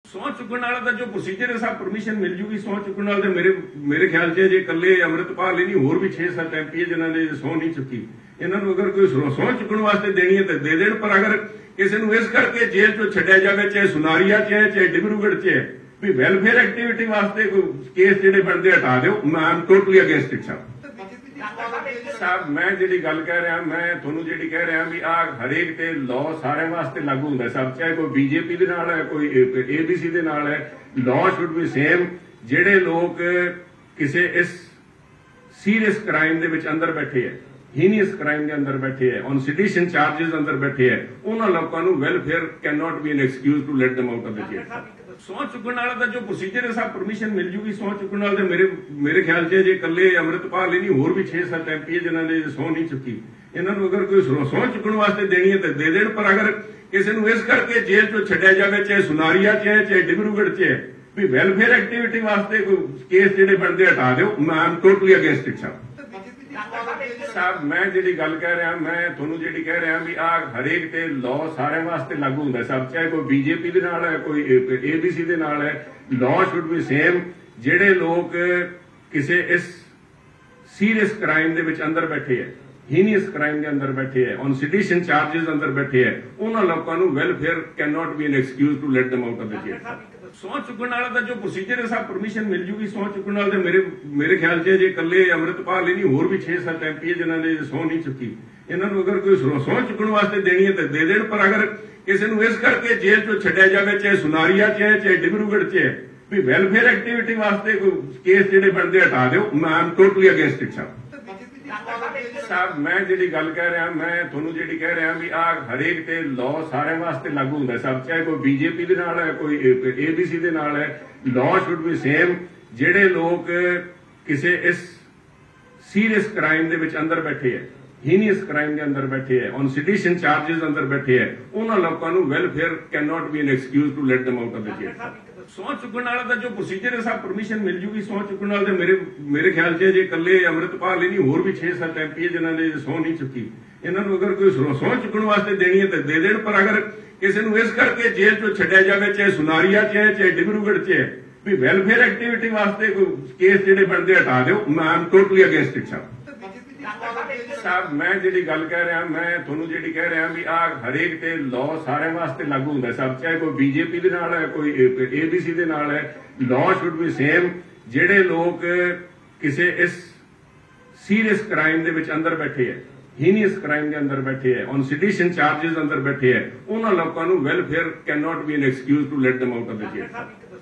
ਸਹੁੰ ਚੁੱਕਣ ਵਾਲਾ ਦਾ ਜੋ ਪ੍ਰੋਸੀਜਰ ਹੈ ਸਭ ਪਰਮਿਸ਼ਨ ਮਿਲ ਜੂਗੀ। ਸਹੁੰ ਚੁੱਕਣ ਵਾਲੇ ਮੇਰੇ ਖਿਆਲ 'ਚ ਜੇ ਇਕੱਲੇ ਅੰਮ੍ਰਿਤਪਾਲ ਹੀ ਨਹੀਂ, ਹੋਰ ਵੀ 6-7 MP ਜਿਨ੍ਹਾਂ ਨੇ ਸਹੁੰ ਨਹੀਂ ਚੁੱਕੀ। ਇਹਨਾਂ ਨੂੰ ਅਗਰ ਕੋਈ ਸਹੁੰ ਚੁੱਕਣ ਵਾਸਤੇ ਦੇਣੀ ਹੈ ਤਾਂ ਦੇ ਦੇਣ, ਪਰ ਅਗਰ ਕਿਸੇ ਨੂੰ ਇਸ ਕਰਕੇ ਜੇਲ੍ਹ 'ਚੋਂ ਛੱਡਿਆ ਜਾਵੇ, ਚਾਹੇ ਸੁਨਾਰੀਆ 'ਚ ਹੈ ਚਾਹੇ ਡਿਬਰੂਗੜ੍ਹ 'ਚ ਹੈ, ਵੀ ਵੈਲਫੇਅਰ ਐਕਟੀਵਿਟੀ ਵਾਸਤੇ ਕੋਈ ਕੇਸ ਜਿਹੜੇ ਬਣਦੇ ਹਟਾ ਦਿਓ। ਮੈਂ ਆਮ ਟੋਟਲੀ ਅਗੇਂਸਟ ਇਟ ਸਾਹਿਬ। ਮੈਂ ਜਿਹੜੀ ਗੱਲ ਕਹਿ ਰਿਹਾ, ਮੈਂ ਤੁਹਾਨੂੰ ਜਿਹੜੀ ਕਹਿ ਰਿਹਾ ਵੀ ਆ ਹਰੇਕ ਤੇ ਲਾਅ ਸਾਰਿਆਂ ਵਾਸਤੇ ਲਾਗੂ ਹੁੰਦਾ ਸਾਹਿਬ, ਚਾਹੇ ਕੋਈ ਬੀਜੇਪੀ ਦੇ ਨਾਲ ਹੈ, ਕੋਈ ABC ਦੇ ਨਾਲ ਹੈ। Law should be same. ਜਿਹੜੇ ਲੋਕ ਕਿਸੇ ਇਸ ਸੀਰੀਅਸ ਕ੍ਰਾਈਮ ਦੇ ਵਿੱਚ ਅੰਦਰ ਬੈਠੇ ਹੈ, ਹੀਨੀਅਸ ਕ੍ਰਾਈਮ ਦੇ ਅੰਦਰ ਬੈਠੇ ਹੈ, ਔਨ ਸੈਡੀਸ਼ਨ ਚਾਰजेस ਅੰਦਰ ਬੈਠੇ ਹੈ, ਉਹਨਾਂ ਲੋਕਾਂ ਨੂੰ welfare can not be an excuse to let them out of the jail. ਸਹੁੰ ਚੁੱਕਣ ਵਾਲਾ ਦਾ ਜੋ ਪ੍ਰੋਸੀਜਰ ਹੈ ਸਭ ਪਰਮਿਸ਼ਨ ਮਿਲ ਜੂਗੀ। ਸਹੁੰ ਚੁੱਕਣ ਵਾਲੇ ਮੇਰੇ ਖਿਆਲ 'ਚ ਜੇ ਇਕੱਲੇ ਅੰਮ੍ਰਿਤਪਾਲ ਹੀ ਨਹੀਂ, ਹੋਰ ਵੀ 6-7 MP ਜਿਨ੍ਹਾਂ ਨੇ ਸਹੁੰ ਨਹੀਂ ਚੁੱਕੀ। ਇਹਨਾਂ ਨੂੰ ਅਗਰ ਕੋਈ ਸਹੁੰ ਚੁੱਕਣ ਵਾਸਤੇ ਦੇਣੀ ਹੈ ਤਾਂ ਦੇ ਦੇਣ, ਪਰ ਅਗਰ ਕਿਸੇ ਨੂੰ ਇਸ ਕਰਕੇ ਜੇਲ੍ਹ 'ਚੋਂ ਛੱਡਿਆ ਜਾਵੇ, ਚਾਹੇ ਸੁਨਾਰੀਆ 'ਚ ਹੈ ਚਾਹੇ ਡਿਬਰੂਗੜ੍ਹ 'ਚ ਹੈ, ਵੀ ਵੈਲਫੇਅਰ ਐਕਟੀਵਿਟੀ ਵਾਸਤੇ ਕੋਈ ਕੇਸ ਜਿਹੜੇ ਬਣਦੇ ਹਟਾ ਦਿਓ। ਮੈਂ ਆਮ ਟੋਟਲੀ ਅਗੇਂਸਟ ਇਟ ਸਾਹਿਬ। ਮੈਂ ਜਿਹੜੀ ਗੱਲ ਕਹਿ ਰਿਹਾ, ਮੈਂ ਤੁਹਾਨੂੰ ਜਿਹੜੀ ਕਹਿ ਰਿਹਾ ਵੀ ਆ ਹਰੇਕ ਤੇ ਲਾਅ ਸਾਰਿਆਂ ਵਾਸਤੇ ਲਾਗੂ ਹੁੰਦਾ ਸਾਹਿਬ, ਚਾਹੇ ਕੋਈ ਬੀਜੇਪੀ ਦੇ ਨਾਲ ਹੈ, ਕੋਈ ABC ਦੇ ਨਾਲ ਹੈ। Law should be same. ਜਿਹੜੇ ਲੋਕ ਕਿਸੇ ਇਸ ਸੀਰੀਅਸ ਕ੍ਰਾਈਮ ਦੇ ਵਿੱਚ ਅੰਦਰ ਬੈਠੇ ਹੈ, ਹੀਨੀਅਸ ਕ੍ਰਾਈਮ ਦੇ ਅੰਦਰ ਬੈਠੇ ਹੈ, ਔਨ ਸੈਡੀਸ਼ਨ ਚਾਰजेस ਅੰਦਰ ਬੈਠੇ ਹੈ, ਉਹਨਾਂ ਲੋਕਾਂ ਨੂੰ welfare can not be an excuse to let them out of the jail. ਸਹੁੰ ਚੁੱਕਣ ਵਾਲਾ ਦਾ ਜੋ ਪ੍ਰੋਸੀਜਰ ਹੈ ਸਭ ਪਰਮਿਸ਼ਨ ਮਿਲ ਜੂਗੀ। ਸਹੁੰ ਚੁੱਕਣ ਵਾਲੇ ਮੇਰੇ ਖਿਆਲ 'ਚ ਜੇ ਇਕੱਲੇ ਅੰਮ੍ਰਿਤਪਾਲ ਹੀ ਨਹੀਂ, ਹੋਰ ਵੀ 6-7 MP ਜਿਨ੍ਹਾਂ ਨੇ ਸਹੁੰ ਨਹੀਂ ਚੁੱਕੀ। ਇਹਨਾਂ ਨੂੰ ਅਗਰ ਕੋਈ ਸਹੁੰ ਚੁੱਕਣ ਵਾਸਤੇ ਦੇਣੀ ਹੈ ਤਾਂ ਦੇ ਦੇਣ, ਪਰ ਅਗਰ ਕਿਸੇ ਨੂੰ ਇਸ ਕਰਕੇ ਜੇਲ੍ਹ 'ਚੋਂ ਛੱਡਿਆ ਜਾਵੇ, ਚਾਹੇ ਸੁਨਾਰੀਆ 'ਚ ਹੈ ਚਾਹੇ ਡਿਬਰੂਗੜ੍ਹ 'ਚ ਹੈ, ਵੀ ਵੈਲਫੇਅਰ ਐਕਟੀਵਿਟੀ ਵਾਸਤੇ ਕੋਈ ਕੇਸ ਜਿਹੜੇ ਬਣਦੇ ਹਟਾ ਦਿਓ। ਮੈਂ ਆਮ ਟੋਟਲੀ ਅਗੇਂਸਟ ਇਟ ਸਾਹਿਬ। ਮੈਂ ਜਿਹੜੀ ਗੱਲ ਕਹਿ ਰਿਹਾ, ਮੈਂ ਤੁਹਾਨੂੰ ਜਿਹੜੀ ਕਹਿ ਰਿਹਾ ਵੀ ਆ ਹਰੇਕ ਤੇ ਲਾਅ ਸਾਰਿਆਂ ਵਾਸਤੇ ਲਾਗੂ ਹੁੰਦਾ ਸਾਹਿਬ, ਚਾਹੇ ਕੋਈ ਬੀਜੇਪੀ ਦੇ ਨਾਲ ਹੈ, ਕੋਈ ABC ਦੇ ਨਾਲ ਹੈ। Law should be same. ਜਿਹੜੇ ਲੋਕ ਕਿਸੇ ਇਸ ਸੀਰੀਅਸ ਕ੍ਰਾਈਮ ਦੇ ਵਿੱਚ ਅੰਦਰ ਬੈਠੇ ਹੈ, ਹੀਨੀਅਸ ਕ੍ਰਾਈਮ ਦੇ ਅੰਦਰ ਬੈਠੇ ਹੈ, ਔਨ ਸੈਡੀਸ਼ਨ ਚਾਰजेस ਅੰਦਰ ਬੈਠੇ ਹੈ, ਉਹਨਾਂ ਲੋਕਾਂ ਨੂੰ welfare can not be an excuse to let them out of the jail. ਸਹੁੰ ਚੁੱਕਣ ਵਾਲਾ ਦਾ ਜੋ ਪ੍ਰੋਸੀਜਰ ਹੈ ਸਭ ਪਰਮਿਸ਼ਨ ਮਿਲ ਜੂਗੀ। ਸਹੁੰ ਚੁੱਕਣ ਵਾਲੇ ਮੇਰੇ ਖਿਆਲ 'ਚ ਜੇ ਇਕੱਲੇ ਅੰਮ੍ਰਿਤਪਾਲ ਹੀ ਨਹੀਂ, ਹੋਰ ਵੀ 6-7 MP ਜਿਨ੍ਹਾਂ ਨੇ ਸਹੁੰ ਨਹੀਂ ਚੁੱਕੀ। ਇਹਨਾਂ ਨੂੰ ਅਗਰ ਕੋਈ ਸਹੁੰ ਚੁੱਕਣ ਵਾਸਤੇ ਦੇਣੀ ਹੈ ਤਾਂ ਦੇ ਦੇਣ, ਪਰ ਅਗਰ ਕਿਸੇ ਨੂੰ ਇਸ ਕਰਕੇ ਜੇਲ੍ਹ 'ਚੋਂ ਛੱਡਿਆ ਜਾਵੇ, ਚਾਹੇ ਸੁਨਾਰੀਆ 'ਚ ਹੈ ਚਾਹੇ ਡਿਬਰੂਗੜ੍ਹ 'ਚ ਹੈ, ਵੀ ਵੈਲਫੇਅਰ ਐਕਟੀਵਿਟੀ ਵਾਸਤੇ ਕੋਈ ਕੇਸ ਜਿਹੜੇ ਬਣਦੇ ਹਟਾ ਦਿਓ। ਮੈਂ ਆਮ ਟੋਟਲੀ ਅਗੇਂਸਟ ਇਟ ਸਾਹਿਬ। ਮੈਂ ਜਿਹੜੀ ਗੱਲ ਕਹਿ ਰਿਹਾ, ਮੈਂ ਤੁਹਾਨੂੰ ਜਿਹੜੀ ਕਹਿ ਰਿਹਾ ਵੀ ਆ ਹਰੇਕ ਤੇ ਲਾਅ ਸਾਰਿਆਂ ਵਾਸਤੇ ਲਾਗੂ ਹੁੰਦਾ ਸਾਹਿਬ, ਚਾਹੇ ਕੋਈ ਬੀਜੇਪੀ ਦੇ ਨਾਲ ਹੈ, ਕੋਈ ABC ਦੇ ਨਾਲ ਹੈ। Law should be same. ਜਿਹੜੇ ਲੋਕ ਕਿਸੇ ਇਸ ਸੀਰੀਅਸ ਕ੍ਰਾਈਮ ਦੇ ਵਿੱਚ ਅੰਦਰ ਬੈਠੇ ਹੈ, ਹੀਨੀਅਸ ਕ੍ਰਾਈਮ ਦੇ ਅੰਦਰ ਬੈਠੇ ਹੈ, ਔਨ ਸੈਡੀਸ਼ਨ ਚਾਰजेस ਅੰਦਰ ਬੈਠੇ ਹੈ, ਉਹਨਾਂ ਲੋਕਾਂ ਨੂੰ welfare can not be an excuse to let them out of the jail.